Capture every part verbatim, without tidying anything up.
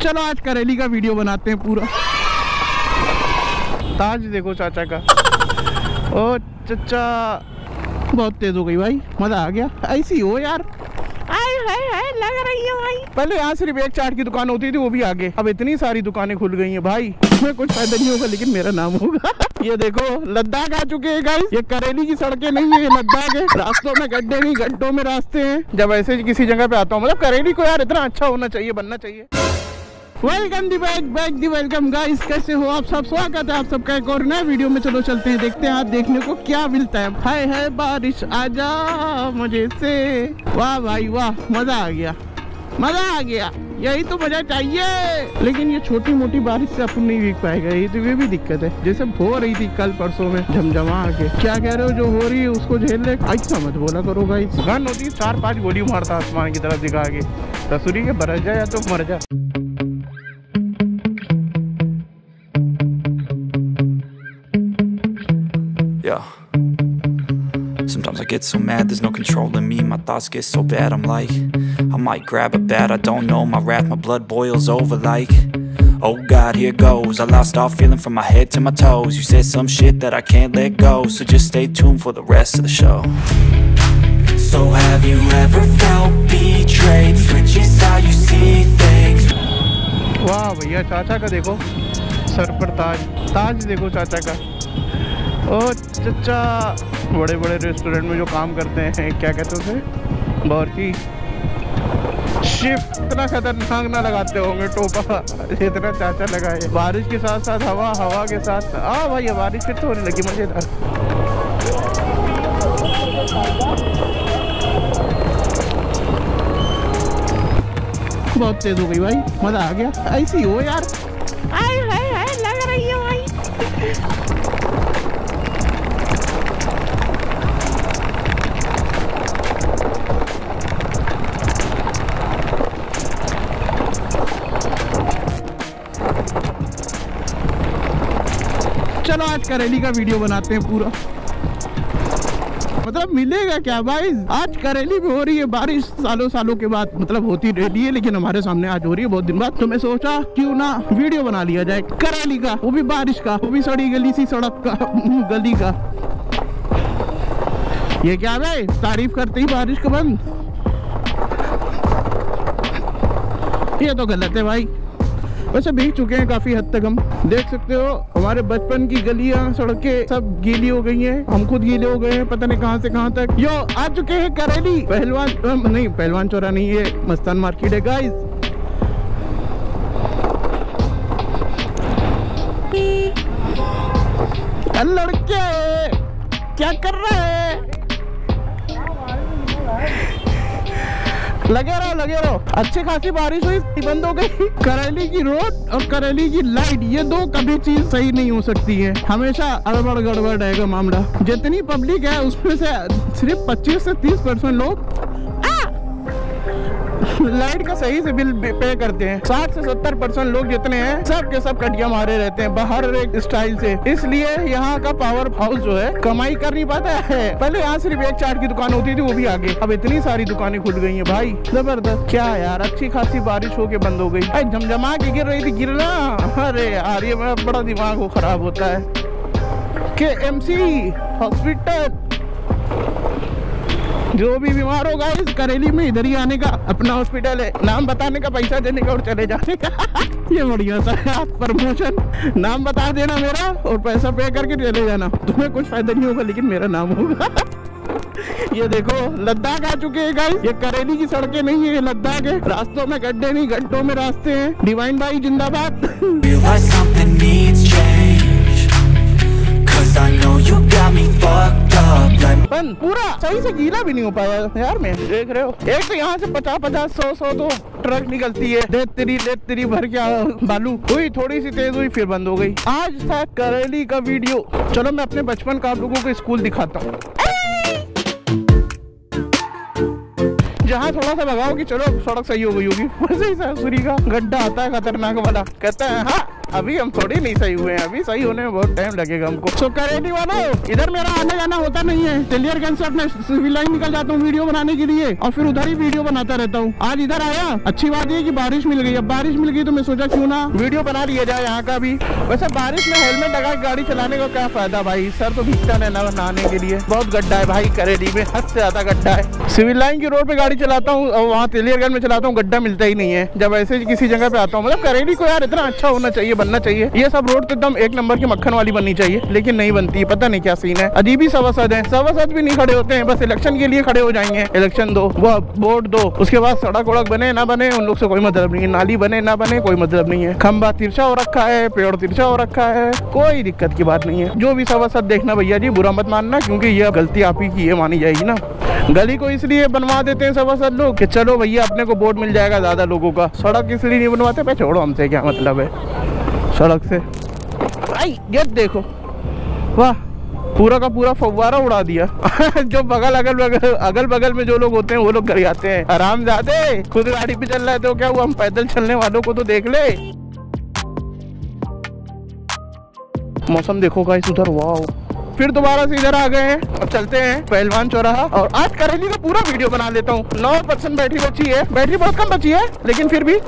चलो आज करेली का वीडियो बनाते हैं पूरा। ताज देखो चाचा का। ओ चाचा बहुत तेज हो गई भाई, मजा आ गया। ऐसी हो यार, आए हाय हाय लग रही है भाई। पहले यहाँ सिर्फ एक चाट की दुकान होती थी, वो भी आगे, अब इतनी सारी दुकानें खुल गई हैं भाई। इसमें कुछ फायदा नहीं होगा लेकिन मेरा नाम होगा। ये देखो लद्दाख आ चुके हैं गाइस। ये करेली की सड़कें नहीं है, ये लद्दाख है। रास्तों में गड्ढे नहीं, गड्ढों में रास्ते हैं। जब ऐसे किसी जगह पे आता हूँ, मतलब करेली को यार इतना अच्छा होना चाहिए, बनना चाहिए। Welcome the back back the welcome guys, कैसे हो आप सब? स्वागत है आप सबका एक और नए वीडियो में। चलो चलते हैं, देखते हैं आज देखने को क्या मिलता है। हाय हाय बारिश आजा मुझे से, वाह भाई वाह, मजा आ गया, मजा आ गया। यही तो मजा चाहिए। लेकिन ये छोटी मोटी बारिश से अपन नहीं भीग पाएगा, ये तो ये भी दिक्कत है। जैसे हो रही थी कल परसों में झमझमा के, क्या कह रहे हो, जो हो रही है उसको झेल ले। ऐसा मत बोला करो गाइस। गन होती चार पांच गोली मारता आसमान की तरफ दिखा के, ससुरी के बरस जा या तो मर जा। Sometimes I get so mad, there's no controlling me. My thoughts get so bad, I'm like, I might grab a bat, I don't know. My wrath, my blood boils over like, oh God, here goes. I lost all feeling from my head to my toes. You said some shit that I can't let go, so just stay tuned for the rest of the show. So have you ever felt betrayed? Switches how you see things. वाह भैया, चाचा का देखो sir पर ताज, ताज देखो चाचा का। ओ चाचा बड़े बड़े रेस्टोरेंट में जो काम करते हैं, क्या कहते हैं उसे, बावर्ची शिफ्ट। इतना खतरनाक ना लगाते होंगे टोपा जितना चाचा लगाए। बारिश के साथ साथ हवा, हवा के साथ आ भाई बारिश फिर तो होने लगी, मजेदार। बहुत तेज हो गई भाई, मजा आ गया। ऐसी हो यार, आए हाय हाय लग रही है भाई। चलो आज करेली का वीडियो बनाते हैं पूरा। मतलब मिलेगा क्या भाई, आज करेली में हो रही है बारिश सालों सालों के बाद। मतलब होती रहती है लेकिन हमारे सामने आज हो रही है बहुत दिन बाद। तो मैं सोचा क्यों ना वीडियो बना लिया जाए करेली का, वो भी बारिश का, वो भी सड़ी गली सी सड़क का, गली का। ये क्या भाई, तारीफ करते ही बारिश का बंद, ये तो गलत है भाई। वैसे भीग चुके हैं काफी हद तक, हम देख सकते हो हमारे बचपन की गलियां, सड़कें सब गीली हो गई हैं। हम खुद गीले हो गए हैं, पता नहीं कहां से कहां तक। यो आ चुके हैं करेली, पहलवान नहीं, पहलवान चौरा नहीं, ये मस्तान मार्केट है गाइस। लड़के क्या कर रहे हैं? लगे रहो लगे रहो। अच्छी खासी बारिश हुई, बंद हो गई। करेली की रोड और करेली की लाइट, ये दो कभी चीज सही नहीं हो सकती है, हमेशा अड़बड़ गड़बड़ रहेगा मामला। जितनी पब्लिक है उसमें से सिर्फ पच्चीस से तीस परसेंट लोग लाइट का सही से बिल पे करते हैं। साठ से सत्तर परसेंट लोग जितने हैं सब के सब कटिया मारे रहते हैं बाहर एक स्टाइल से। इसलिए यहाँ का पावर हाउस जो है कमाई कर नहीं पाता है। पहले यहाँ सिर्फ एक चाट की दुकान होती थी, वो भी आगे, अब इतनी सारी दुकानें खुल गई हैं भाई, जबरदस्त। क्या यार, अच्छी खासी बारिश होके बंद हो गई। अरे झमझमा के गिर रही थी, गिरना, अरे यार ये मेरा बड़ा दिमाग को खराब होता है। के एम सी हॉस्पिटल, जो भी बीमार होगा इस करेली में इधर ही आने का, अपना हॉस्पिटल है, नाम बताने का, पैसा देने का और चले जाने का। ये बढ़िया था प्रमोशन, नाम बता देना मेरा और पैसा पे करके चले जाना। तुम्हें कुछ फायदा नहीं होगा लेकिन मेरा नाम होगा। ये देखो लद्दाख आ चुके हैं गाइस। ये करेली की सड़कें नहीं है, ये लद्दाख है। रास्तों में गड्ढे नहीं, गड्ढों में रास्ते हैं। डिवाइन भाई जिंदाबाद। पूरा सही से गीला भी नहीं हो पाया यार, मैं देख रहे हो। एक तो यहाँ से पचास पचास सौ सौ तो ट्रक निकलती है, रेत तेरी रेत तेरी भर के बालू हुई, थोड़ी सी तेज हुई फिर बंद हो गई। आज था करेली का वीडियो। चलो मैं अपने बचपन का आप लोगों को स्कूल दिखाता हूँ, जहाँ थोड़ा सा लगाओ कि चलो सड़क सही हो गई होगी। वैसे ही ससुरी का गड्ढा आता है खतरनाक वाला, कहता है हाँ अभी हम थोड़ी नहीं सही हुए हैं, अभी सही होने में बहुत टाइम लगेगा हमको। सो करेली वालों, इधर मेरा आने जाना होता नहीं है। तेलियरगंज से अपने सिविल लाइन निकल जाता हूँ वीडियो बनाने के लिए और फिर उधर ही वीडियो बनाता रहता हूँ। आज इधर आया, अच्छी बात ये कि बारिश मिल गई। अब बारिश मिल गई तो मैं सोचा क्यों ना वीडियो बना लिया जाए यहाँ का भी। वैसे बारिश में हेलमेट लगा गाड़ी चलाने का क्या फायदा भाई, सर तो भीगता रहना नहाने के लिए। बहुत गड्ढा है भाई करेली में, हद से ज्यादा गड्ढा है। सिविल लाइन की रोड पे गाड़ी चलाता हूँ और वहाँ तेलियरगंज में चलाता हूँ, गड्ढा मिलता ही नहीं है। जब ऐसे किसी जगह पे आता हूँ, मतलब करेली को यार इतना अच्छा होना चाहिए, बनना चाहिए। ये सब रोड तो एकदम एक नंबर की मक्खन वाली बननी चाहिए, लेकिन नहीं बनती है। पता नहीं क्या सीन है, अजीब ही सभासद है। सभासद भी नहीं खड़े होते हैं, बस इलेक्शन के लिए खड़े हो जाएंगे। इलेक्शन दो, वो वोट दो, उसके बाद सड़क वड़क बने ना बने उन लोग से कोई मतलब नहीं है। नाली बने ना बने कोई मतलब नहीं है। खंबा तिरछा हो रखा है, पेड़ तिरछा हो रखा है, कोई दिक्कत की बात नहीं है। जो भी सभासद देखना भैया जी, बुरा मत मानना, क्योंकि ये गलती आप ही की है, मानी जाएगी ना। गली को इसलिए बनवा देते हैं सभासद लोग कि चलो भैया अपने को वोट मिल जाएगा ज्यादा लोगों का। सड़क इसलिए नहीं बनवाते, पे छोड़ो, हमसे क्या मतलब है सड़क से। भाई ये देखो, वाह, पूरा का पूरा फव्वारा उड़ा दिया। जो बगल अगल बगल अगल बगल में जो लोग होते हैं वो लोग घर आते हैं। आराम ज्यादा खुद गाड़ी पे चल रहा है तो क्या हुआ, हम पैदल चलने वालों को तो देख ले। मौसम देखो गाइस उधर, वाह। फिर दोबारा से इधर आ गए हैं। अब चलते हैं पहलवान चौराहा और आज करेली का पूरा वीडियो बना लेता हूँ। नौ परसेंट बैटरी बची है, बैटरी बहुत कम बची है, लेकिन फिर भी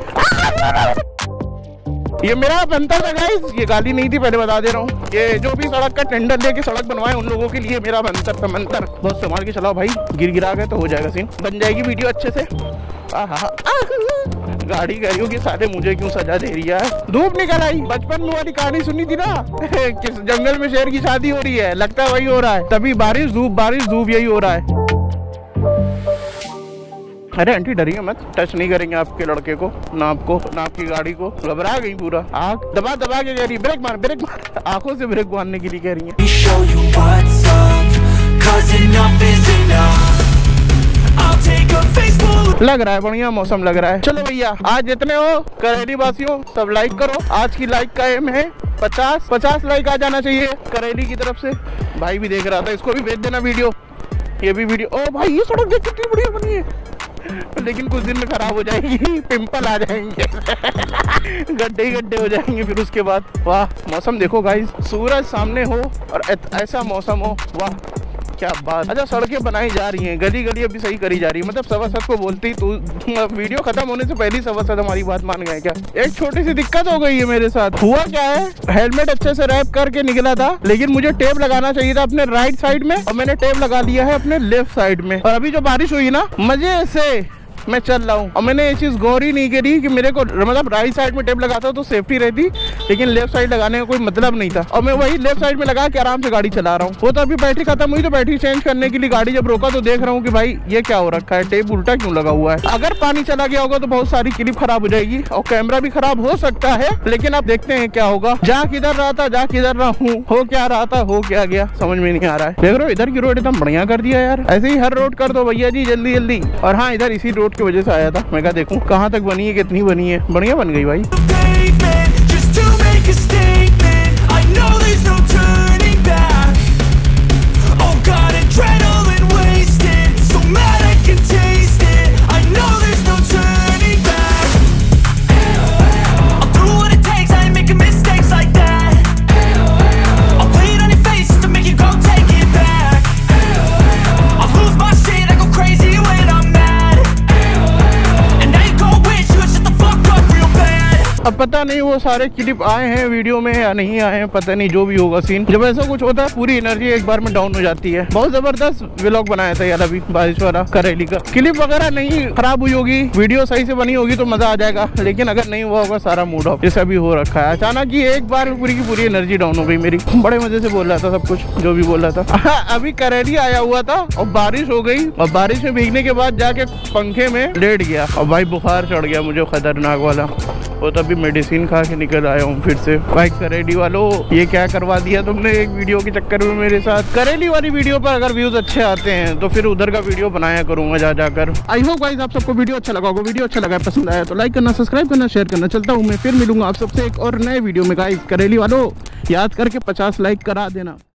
ये मेरा बनता था गाइस, ये गाली नहीं थी, पहले बता दे रहा हूँ। ये जो भी सड़क का टेंडर लेके सड़क बनवाए उन लोगों के लिए मेरा मंतर था, मंतर। बहुत संभाल के चलाओ भाई, गिर गिरा गए तो हो जाएगा सीन, बन जाएगी वीडियो अच्छे से। आहा, गाड़ी करियो कि साले मुझे क्यों सजा दे रही है। धूप निकल आई, बचपन में वाली कहानी सुनी थी ना, किस जंगल में शेर की शादी हो रही है, लगता है वही हो रहा है। तभी बारिश धूप बारिश धूप यही हो रहा है। अरे आंटी डरिए मत, टच नहीं करेंगे आपके लड़के को, ना आपको ना आपकी गाड़ी को। घबरा गई पूरा, आँख दबा दबा के कह रही ब्रेक मार ब्रेक मार, आंखों से ब्रेक मारने के लिए कह रही है। लग रहा है बढ़िया मौसम लग रहा है। चलो भैया, आज जितने हो करेली वासियों सब लाइक करो। आज की लाइक का एम है पचास पचास लाइक आ जाना चाहिए करेली की तरफ से। भाई भी देख रहा था, इसको भी भेज देना वीडियो, ये भी वीडियो। ओ भाई ये सड़क देख कितनी बढ़िया बनी है, लेकिन कुछ दिन में खराब हो जाएगी, पिंपल आ जाएंगे, गड्ढे ही गड्ढे हो जाएंगे फिर उसके बाद। वाह मौसम देखो गाइस, सूरज सामने हो और ऐसा मौसम हो, वाह क्या बात। अच्छा सड़कें बनाई जा रही हैं, गली गली अभी सही करी जा रही है। मतलब सभासद को बोलती तो वीडियो खत्म होने से पहले सभासद हमारी बात मान गए क्या। एक छोटी सी दिक्कत हो गई है मेरे साथ। हुआ क्या है, हेलमेट अच्छे से रैप करके निकला था, लेकिन मुझे टेप लगाना चाहिए था अपने राइट साइड में और मैंने टेप लगा लिया है अपने लेफ्ट साइड में। और अभी जो बारिश हुई ना, मजे से मैं चल रहा हूँ और मैंने ये चीज गौर ही नहीं करी कि मेरे को मतलब राइट साइड में टेप लगाता तो सेफ्टी रहती, लेकिन लेफ्ट साइड लगाने का कोई मतलब नहीं था। और मैं वही लेफ्ट साइड में लगा के आराम से गाड़ी चला रहा हूँ। वो तो अभी बैटरी खत्म हुई तो बैटरी चेंज करने के लिए गाड़ी जब रोका तो देख रहा हूँ कि भाई ये क्या हो रखा है, टेप उल्टा क्यों लगा हुआ है। अगर पानी चला गया होगा तो बहुत सारी क्लिप खराब हो जाएगी और कैमरा भी खराब हो सकता है, लेकिन अब देखते हैं क्या होगा। जहाँ किधर रहा था जहाँ किधर रहा हूँ, हो क्या रहा था हो क्या गया समझ में नहीं आ रहा है। देख रहे हो इधर की रोड एकदम बढ़िया कर दिया यार, ऐसे ही हर रोड कर दो भैया जी जल्दी जल्दी। और हाँ इधर इसी रोड की वजह से आया था, मैं कहा देखूं कहाँ तक बनी है, कितनी बनी है, बढ़िया बन गई भाई। अब पता नहीं वो सारे क्लिप आए हैं वीडियो में या नहीं आए हैं, पता नहीं, जो भी होगा सीन। जब ऐसा कुछ होता है पूरी एनर्जी एक बार में डाउन हो जाती है। बहुत जबरदस्त व्लॉग बनाया था यार अभी बारिश वाला करेली का। क्लिप वगैरह नहीं खराब हुई होगी, वीडियो सही से बनी होगी तो मजा आ जाएगा, लेकिन अगर नहीं हुआ होगा सारा मूड ऑफ जैसा भी हो रखा है। अचानक ही एक बार में पूरी की पूरी एनर्जी डाउन हो गई मेरी। बड़े मजे से बोल रहा था सब कुछ जो भी बोल रहा था। अभी करेली आया हुआ था और बारिश हो गई और बारिश में भीगने के बाद जाके पंखे में लेट गया और भाई बुखार चढ़ गया मुझे खतरनाक वाला। वो तो अभी मेडिसिन खा के निकल आया हूँ फिर से। भाई करेली वालों ये क्या करवा दिया तुमने एक वीडियो के चक्कर में मेरे साथ। करेली वाली वीडियो पर अगर व्यूज अच्छे आते हैं तो फिर उधर का वीडियो बनाया करूंगा जा जाकर। आई होप गाइस आप सबको वीडियो अच्छा लगा होगा। वीडियो अच्छा लगा पसंद आया तो लाइक करना, सब्सक्राइब करना, शेयर करना। चलता हूँ मैं, फिर मिलूंगा आप सबसे एक और नए वीडियो में। गाइस करेली वालों याद करके पचास लाइक करा देना।